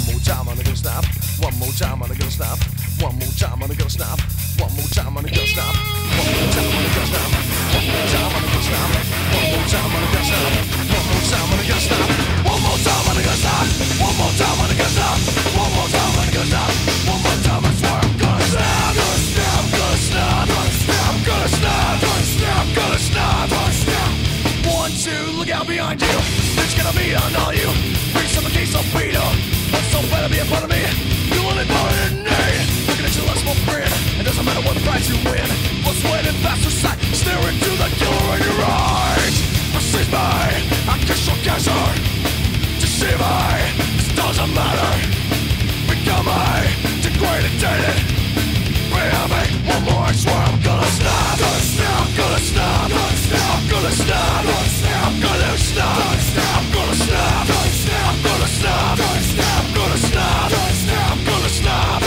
One more time and I gotta stop. One more time and I gotta stop. One more time and I gotta stop. One more time and I gotta stop. One more time and I gotta stop. One more time and I gotta stop. One more time and I gotta stop. One more time and I gotta stop. One more time and I gotta stop. One more time and I gotta stop. One more time and I gotta stop. One more time I swear I'm gonna stop. Gonna stop. Gonna stop. Gonna stop. Gonna stop. Gonna stop. Gonna stop. Gonna stop. 1, 2, look out behind you. There's gonna be on all you. Reach some case of Peter. But so better be a part of me. You want it more than me. Looking at your lust for grin. It doesn't matter what price you win. But sweating fast or sight. Staring to the killer in your eyes. Persist by. I kiss your cancer. Deceive I. This doesn't matter. Become I. Degraded, dated. Behind me. One more, I swear I'm gonna stop. Gonna stop. Gonna stop. Gonna stop. Gonna stop. Gonna stop. I'm gonna stop. I'm gonna stop. I'm gonna stop. I'm gonna stop. I'm gonna stop.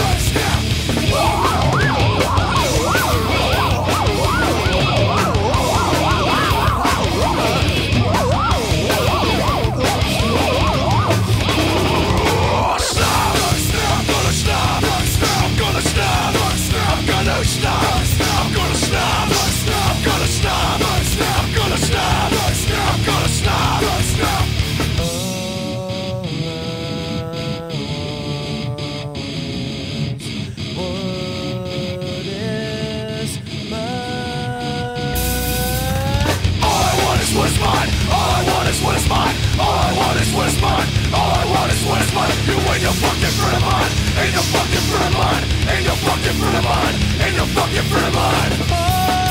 You ain't no fucking friend of mine. Ain't no fucking friend of mine. Ain't no fucking friend of mine. Ain't no fucking friend of mine.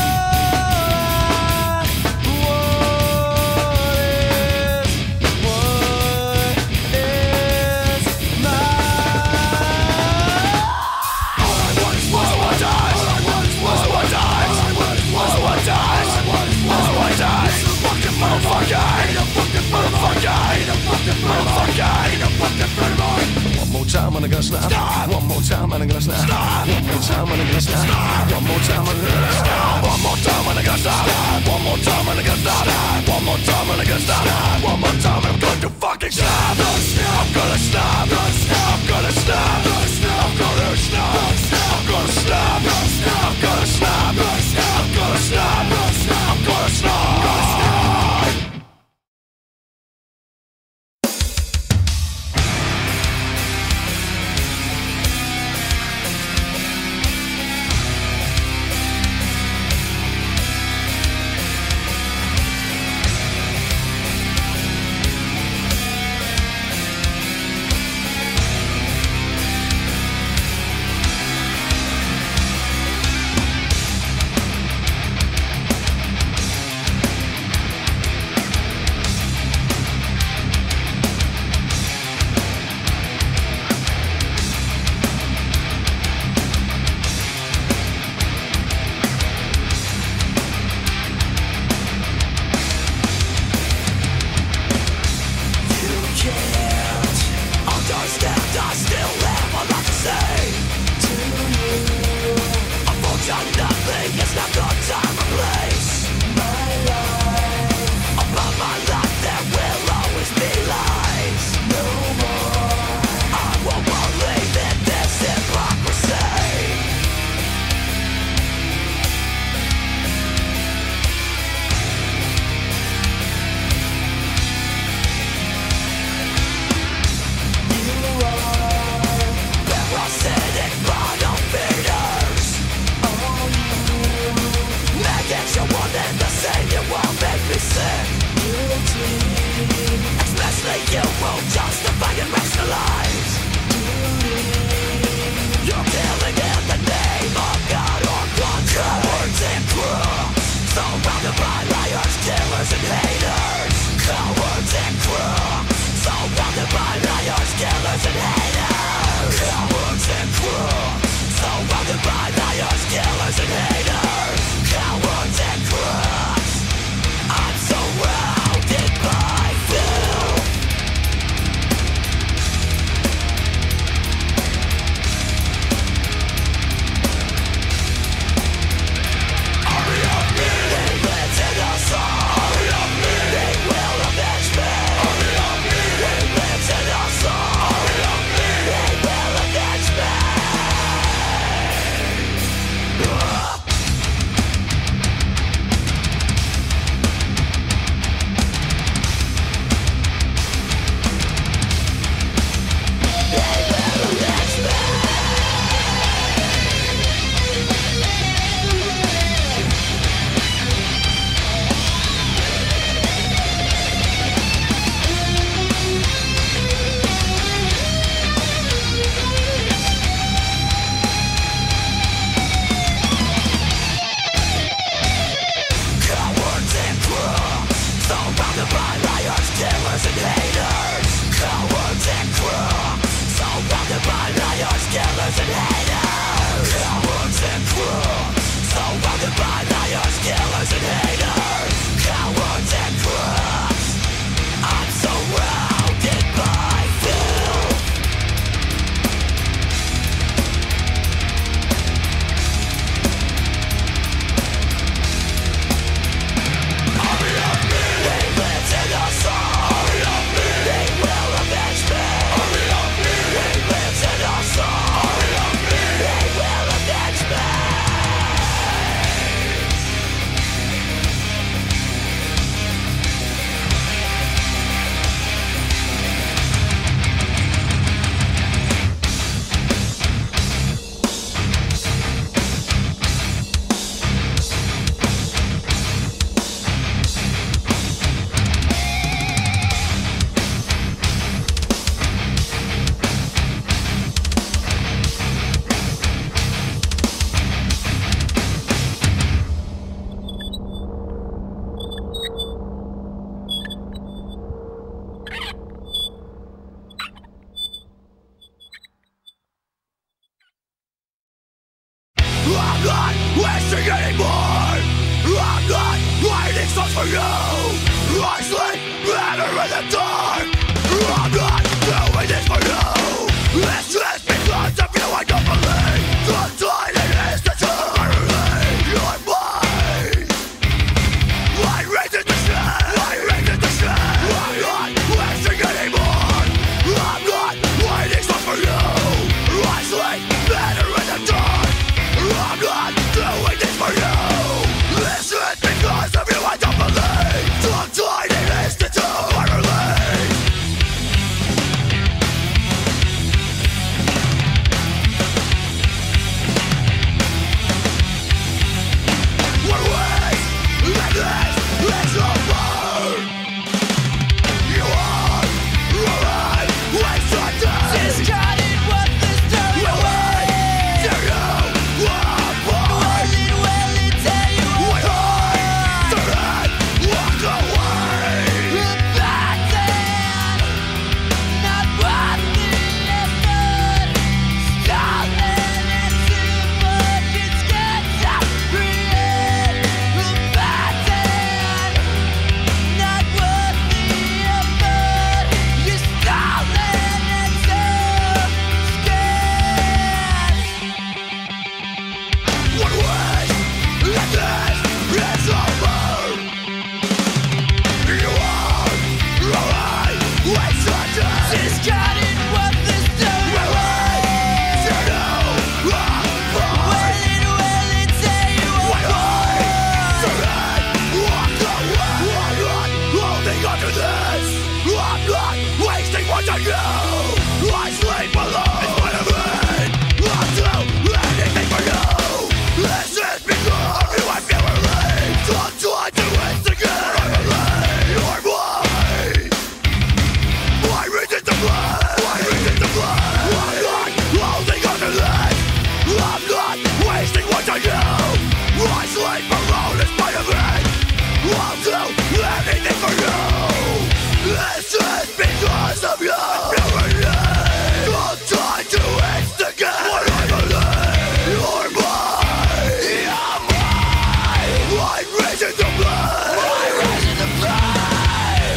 One more time and I'm gonna stop. One more time and I'm gonna stop. One more time and I'm gonna stop. One more time and I'm gonna stop. One more time and I'm gonna stop. One more time and I'm gonna stop. One more time and I'm gonna stop. One more time I'm going to fucking stop. I'm gonna stop. I'm gonna stop. I'm gonna stop. I'm gonna stop. I'm gonna stop. I'm gonna stop. I'm gonna stop. not wishing anymore. I'm not writing songs for you. I sleep better in the dark. I'm not doing this for you. It's just because of you I don't believe the time it is the truth. You're mine. I raised the shit. I raised the shit. I'm not wishing anymore. I'm not writing songs for you. I sleep better in the dark. I'm not doing this for you. This is because of you I don't believe the time it is the truth. I believe. One way, and this is over. You are right, wasted time. Discarded what this story You was. do you apart. Will it tell you We hide, turn, walk away. the pattern? Not worth the effort. Stolen and super, it's schizophrenic. The pattern, not worth the effort. You're stolen and so scared. One way, and this is over. You are right, wasted time. Discarded what this story was. You do apart. Will it tell you We what hide, was? turn, walk away. I'm not holding on to this. I'm not wasting what's on you. I sleep alone. It's what I mean. I'll do anything for you. This is because you I feel relieved. I'll try to instigate. I believe you're mine. I resist the blood. I resist the blood. I'm not holding on to this. I'm not wasting what's on you. I sleep alone in spite of it. I'll do anything for you. This is because of you. Don't try to instigate. What I believe. You're mine. You're mine. I'm raising the blood. I'm raising the flame.